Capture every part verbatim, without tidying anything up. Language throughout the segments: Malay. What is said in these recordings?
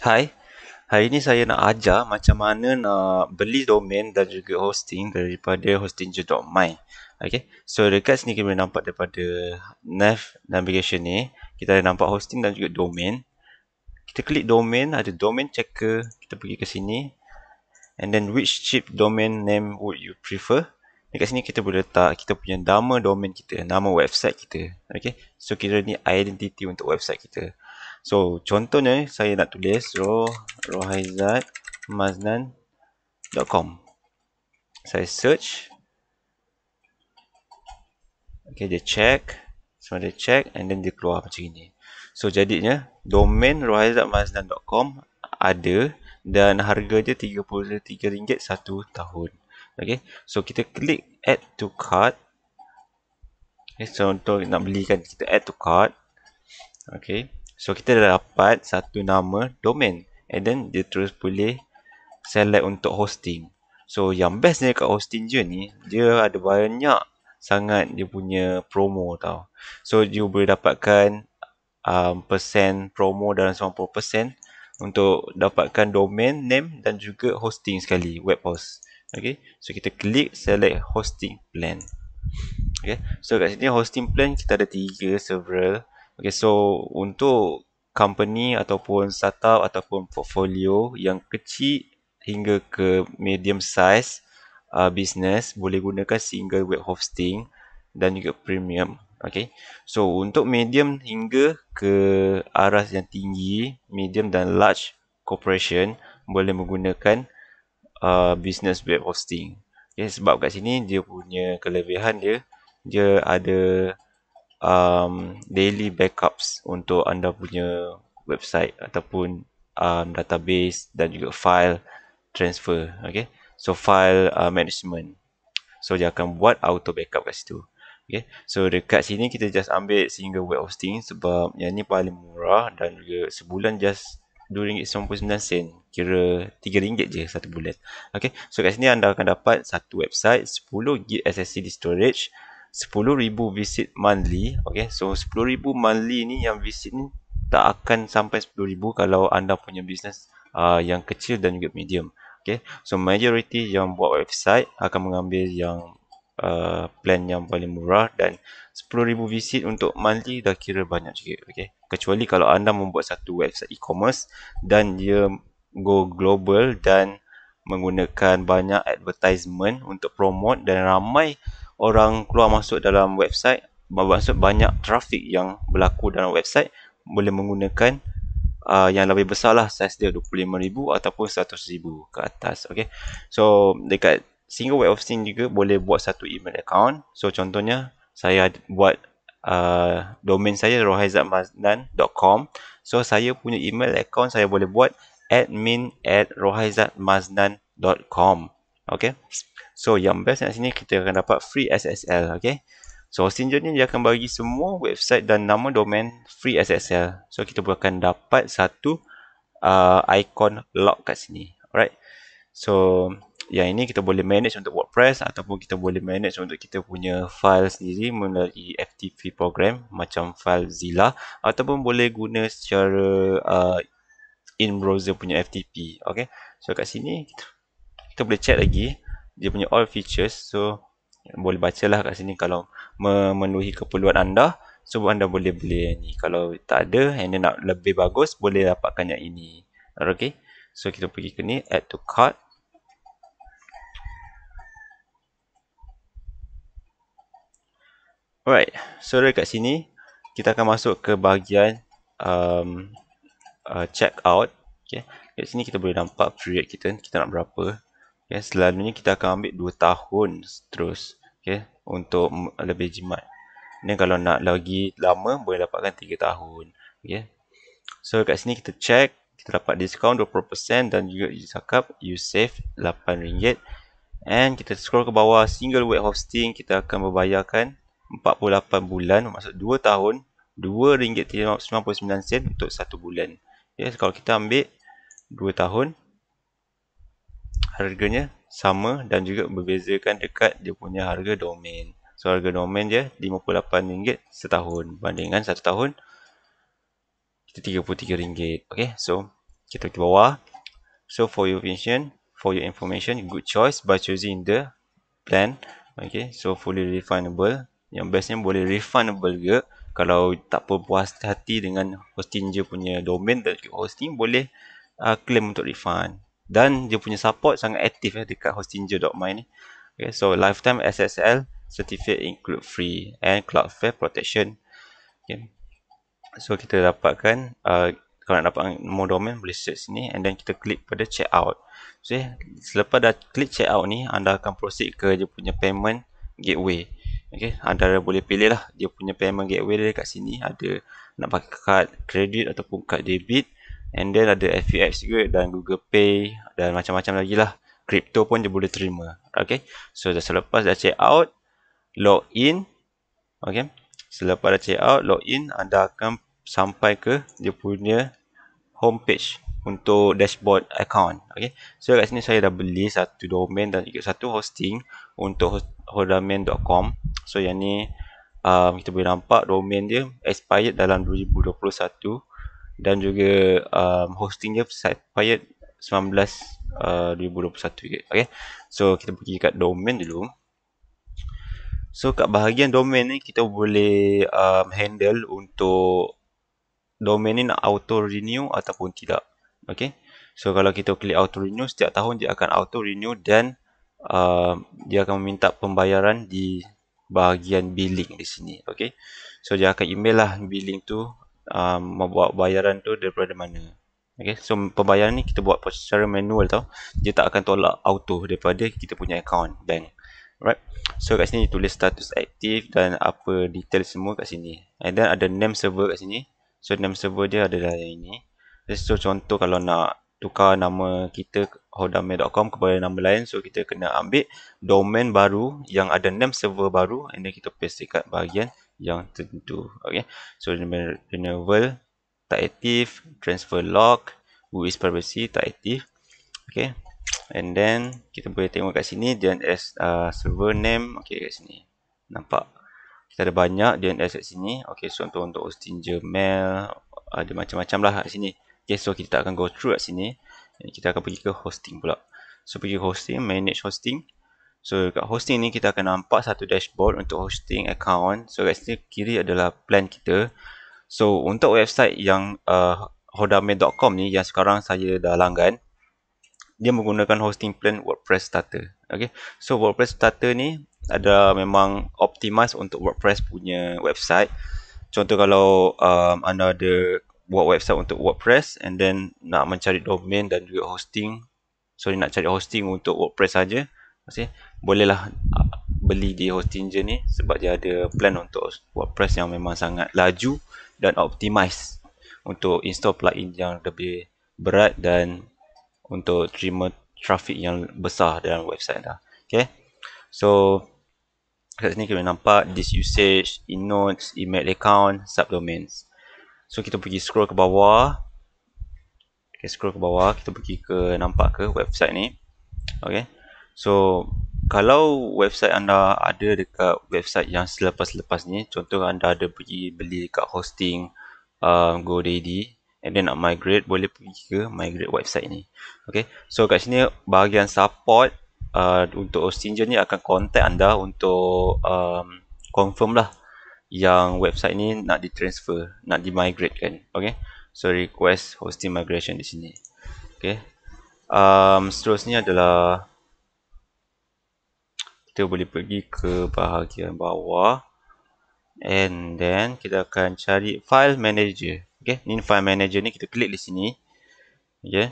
Hai, hari ini saya nak ajar macam mana nak beli domain dan juga hosting daripada hostinju dot my. Okay, so dekat sini kita boleh nampak daripada nav navigation ni, kita ada nampak hosting dan juga domain. Kita klik domain, ada domain checker, kita pergi ke sini. And then which cheap domain name would you prefer? Dekat sini kita boleh letak kita punya nama domain kita, nama website kita. Okay, so kira ni identity untuk website kita. So contohnya saya nak tulis ro rohaizat maznan dot com. Saya search. Okay, dia check. So dia check and then dia keluar macam ini. So jadinya domain rohaizat maznan dot com ada dan harga dia tiga puluh tiga ringgit satu tahun. Okay, so kita klik add to cart. Okay, so untuk nak belikan kita add to cart. Okay, so kita dah dapat satu nama domain and then dia terus boleh select untuk hosting. So yang bestnya kat hosting je ni, dia ada banyak sangat dia punya promo tau. So you boleh dapatkan um, persen promo dalam sembilan puluh persen untuk dapatkan domain name dan juga hosting sekali, web host. Okay, so kita klik select hosting plan. Okay, so kat sini hosting plan kita ada tiga several. Okay, so untuk company ataupun startup ataupun portfolio yang kecil hingga ke medium size uh, business boleh gunakan single web hosting dan juga premium. Okay, so untuk medium hingga ke arah yang tinggi, medium dan large corporation boleh menggunakan uh, business web hosting. Okay, sebab kat sini dia punya kelebihan dia, dia ada um, daily backups untuk anda punya website ataupun um, database dan juga file transfer. Okay, so file uh, management. So dia akan buat auto backup kat situ. Okay, so dekat sini kita just ambil single web hosting sebab yang ni paling murah dan juga sebulan just dua ringgit sembilan puluh sembilan sen. Kira tiga ringgit je satu bulan. Okay, so kat sini anda akan dapat satu website, sepuluh gig S S D storage, sepuluh ribu visit monthly. Okay, so sepuluh ribu monthly ni yang visit ni tak akan sampai sepuluh ribu kalau anda punya business uh, yang kecil dan juga medium. Okay, so majority yang buat website akan mengambil yang uh, plan yang paling murah dan sepuluh ribu visit untuk monthly dah kira banyak juga. Okay, kecuali kalau anda membuat satu website e-commerce dan dia go global dan menggunakan banyak advertisement untuk promote dan ramai orang keluar masuk dalam website, maksud banyak traffic yang berlaku dalam website, boleh menggunakan uh, yang lebih besar lah, size dia dua puluh lima ribu ataupun seratus ribu ke atas. Okay, so dekat single web hosting juga boleh buat satu email account. So contohnya saya buat uh, domain saya rohaizat maznan dot com. So saya punya email account saya boleh buat admin at rohaizat maznan dot com. Okay, so yang best kat sini kita akan dapat free S S L. Okay, so hosting ni dia akan bagi semua website dan nama domain free S S L. So kita akan dapat satu uh, icon log kat sini. Alright, so yang ini kita boleh manage untuk WordPress ataupun kita boleh manage untuk kita punya file sendiri melalui F T P program macam file Zilla ataupun boleh guna secara uh, in browser punya F T P. Okay, so kat sini kita, kita boleh check lagi dia punya all features. So boleh bacalah kat sini kalau memenuhi keperluan anda. So anda boleh beli yang ni. Kalau tak ada and nak lebih bagus boleh dapatkan yang ini. Okay, so kita pergi ke ni add to cart. Alright, so dekat sini kita akan masuk ke bahagian um, uh, check out. Okay, kat sini kita boleh nampak period kita, kita nak berapa. Okay, selalunya kita akan ambil dua tahun terus. Okay, untuk lebih jimat. Ni kalau nak lagi lama boleh dapatkan tiga tahun. Okay, so kat sini kita check, kita dapat diskaun dua puluh peratus dan juga cakap you save lapan ringgit. And kita scroll ke bawah, single web hosting kita akan membayarkan empat puluh lapan bulan, maksud dua tahun, dua ringgit sembilan puluh sembilan sen untuk satu bulan. Ya, kalau kita ambil dua tahun, harganya sama dan juga berbezakan dekat dia punya harga domain. So harga domain dia lima puluh lapan ringgit setahun, bandingkan satu tahun kita tiga puluh tiga ringgit. Okay, so kita ke bawah. So for your information, for your information, good choice by choosing the plan. Okay, so fully refundable. Yang bestnya boleh refundable juga. Kalau tak puas hati dengan Hostinger punya domain dan hosting, boleh uh, claim untuk refund. Dan dia punya support sangat aktif eh, dekat hostinger dot my ni. Okay, so lifetime S S L certificate include free and Cloudflare protection. Okay. So kita dapatkan uh, kalau nak dapat nombor domain boleh search sini and then kita klik pada check out. So selepas dah klik check out ni, anda akan proceed ke dia punya payment gateway. Okay, anda boleh pilih lah dia punya payment gateway dia kat sini. Ada nak pakai kad kredit ataupun kad debit, and then ada F U X juga dan Google Pay dan macam-macam lagi lah. Crypto pun dia boleh terima. Okay, so dah selepas dah check out, log in. Okay, selepas dah check out, log in, anda akan sampai ke dia punya homepage untuk dashboard account. Okay, so kat sini saya dah beli satu domain dan juga satu hosting untuk hodamen dot com. So yang ni um, kita boleh nampak domain dia expired dalam dua ribu dua puluh satu dan juga um, hosting dia expired sembilan belas uh, dua ribu dua puluh satu juga. Okay, so kita pergi kat domain dulu. So kat bahagian domain ni kita boleh um, handle untuk domain ni nak auto renew ataupun tidak. Okay, so kalau kita klik auto renew, setiap tahun dia akan auto renew dan uh, dia akan meminta pembayaran di bahagian billing di sini. Okay, so dia akan email lah billing tu, um, membuat bayaran tu daripada mana. Okay, so pembayaran ni kita buat secara manual tau. Dia tak akan tolak auto daripada kita punya account bank. Right, so kat sini tulis status aktif dan apa detail semua kat sini. And then ada name server kat sini. So name server dia adalah yang ini. So contoh kalau nak tukar nama kita hodamen dot com kepada nama lain, so kita kena ambil domain baru yang ada name server baru and then kita paste dekat bahagian yang tertentu. Okay, so renewal tak aktif, transfer lock, who is privacy tak aktif. Okay, and then kita boleh tengok kat sini D N S uh, server name. Okay, kat sini nampak kita ada banyak D N S kat sini. Okay, so untuk untuk Hostinger mail ada macam-macam lah kat sini. Okay, so kita akan go through kat sini. Kita akan pergi ke hosting pula. So pergi ke hosting, manage hosting. So kat hosting ni kita akan nampak satu dashboard untuk hosting account. So kat sini kiri adalah plan kita. So untuk website yang uh, hodamen dot com ni yang sekarang saya dah langgan, dia menggunakan hosting plan WordPress Starter. Okay, so WordPress Starter ni ada memang optimize untuk WordPress punya website. Contoh kalau um, anda ada buat website untuk WordPress and then nak mencari domain dan juga hosting, sorry nak cari hosting untuk WordPress saja, okay, bolehlah beli di Hostinger ni sebab dia ada plan untuk WordPress yang memang sangat laju dan optimize untuk install plugin yang lebih berat dan untuk terima traffic yang besar dalam website dah. Okay, so kat sini kita nampak this usage, e-notes, email account, subdomains. So kita pergi scroll ke bawah. Okay, scroll ke bawah, kita pergi ke nampak ke website ni. Okay, so kalau website anda ada dekat website yang selepas-lepas ni, contoh anda ada pergi beli kat hosting um, GoDaddy and then nak migrate, boleh pergi ke migrate website ni. Okay, so kat sini bahagian support uh, untuk Hostinger ni akan contact anda untuk um, confirm lah yang website ni nak ditransfer, nak dimigrate kan. Okay, so request hosting migration di sini. Okay, um, seterusnya adalah kita boleh pergi ke bahagian bawah and then kita akan cari file manager. Okay, ni file manager ni kita klik di sini. Okay,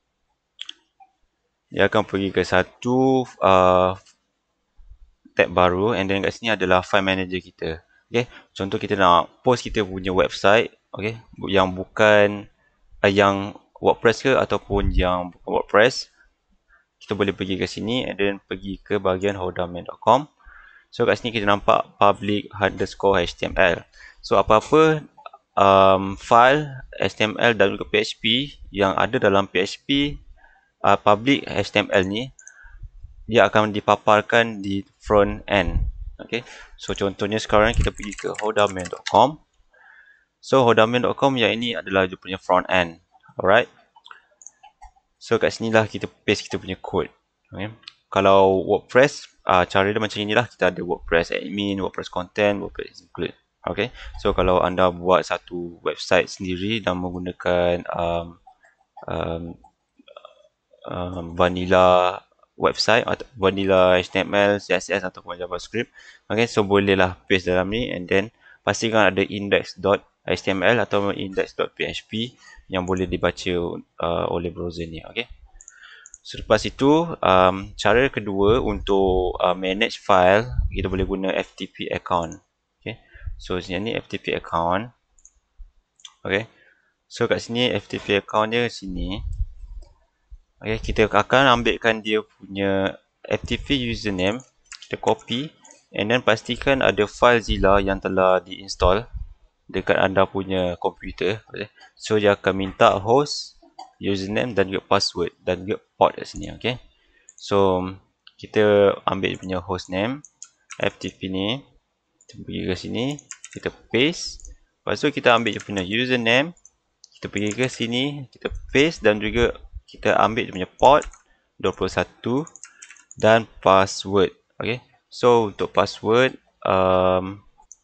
dia akan pergi ke satu uh, tab baru and then kat sini adalah file manager kita. Okay, contoh kita nak post kita punya website, okay, yang bukan uh, yang WordPress ke ataupun yang bukan WordPress, kita boleh pergi ke sini and then pergi ke bahagian hodamen dot com. So kat sini kita nampak public underscore H T M L. So apa-apa um, file H T M L dan juga P H P yang ada dalam P H P uh, public H T M L ni, dia akan dipaparkan di front end. Okay, so contohnya sekarang kita pergi ke hodamen dot com. So hodamen dot com yang ini adalah dia punya front end. Alright, So kat sini lah kita paste kita punya code. Okay. Kalau WordPress, uh, cara dia macam inilah. Kita ada WordPress admin, WordPress content, WordPress include. Okay. So kalau anda buat satu website sendiri dan menggunakan um, um, um, vanilla website atau vanilla H T M L, C S S ataupun JavaScript, okay, so bolehlah paste dalam ni, and then pastikan ada index.html atau index.php yang boleh dibaca uh, oleh browser ni. Okay. So lepas itu, um, cara kedua untuk uh, manage file, kita boleh guna F T P account. Okay. So sini ni F T P account. Okay. So kat sini F T P account dia sini. Okay, kita akan ambilkan dia punya F T P username, kita copy, and then pastikan ada FileZilla yang telah diinstal dekat anda punya komputer. Okay. So dia akan minta host, username dan juga password dan juga port kat sini. Okay. So kita ambil punya hostname F T P ni, kita pergi ke sini, kita paste. Lepas tu kita ambil dia punya username, kita pergi ke sini, kita paste, dan juga kita ambil dia punya port dua puluh satu dan password. Okay. So untuk password, um,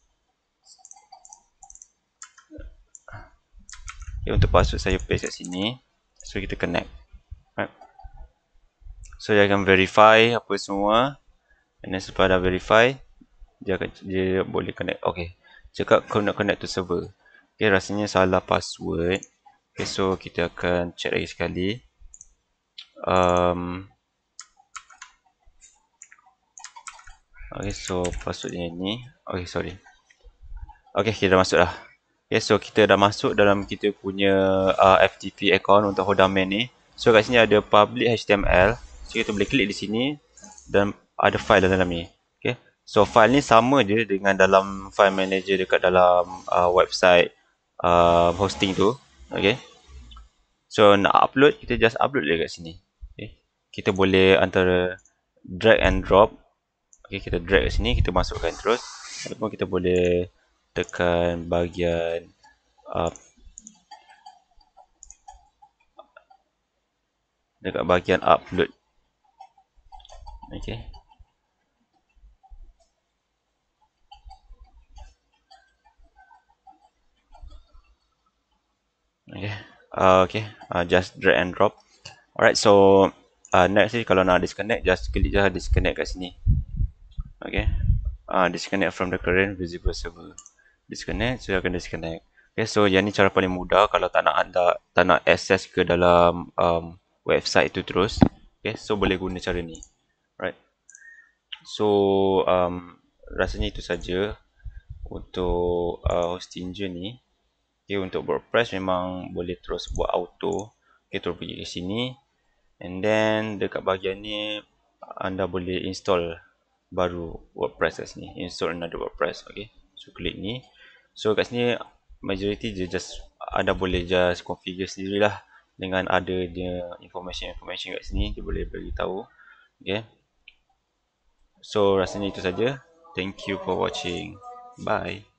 okay, untuk password saya paste kat sini. So kita connect. Right. So dia akan verify apa semua, and then setelah dah verify, dia akan dia boleh connect. Okay. Cakap kau nak connect to server. Okay, rasanya salah password. Okay, so kita akan check lagi sekali. Um, okay, so password dia ni. Okay, sorry. Okay, kita dah masuk dah. Okay, so kita dah masuk dalam kita punya uh, F T P account untuk domain ni. So kat sini ada public H T M L. So kita boleh klik di sini dan ada file dalam ni. Okay. So file ni sama je dengan dalam file manager dekat dalam uh, website uh, hosting tu. Okay. So nak upload, kita just upload je kat sini. Okay. Kita boleh antara drag and drop. Okay, kita drag kat sini, kita masukkan terus. Ataupun kita boleh tekan bahagian uh, dekat bahagian upload. Okay. Okay. Uh, okay. Uh, just drag and drop. Alright. So uh, next ni kalau nak disconnect, just klik je disconnect kat sini. Okay. Uh, disconnect from the current visible server. Disconnect. So akan disconnect. Okay. So yang ni cara paling mudah kalau tak nak anda tak nak access ke dalam um, website tu terus. Okay. So boleh guna cara ni. Right. So um, rasanya itu saja untuk uh, hosting je ni. Okay, untuk WordPress memang boleh terus buat auto. Okay, terus pergi ke sini, and then dekat bahagian ni anda boleh install baru WordPress kat sini. Install another WordPress. Okay, so klik ni. So kat sini majority je just anda boleh just configure sendirilah dengan ada dia information-information kat sini, dia boleh beritahu. Okay. So rasanya itu saja. Thank you for watching. Bye.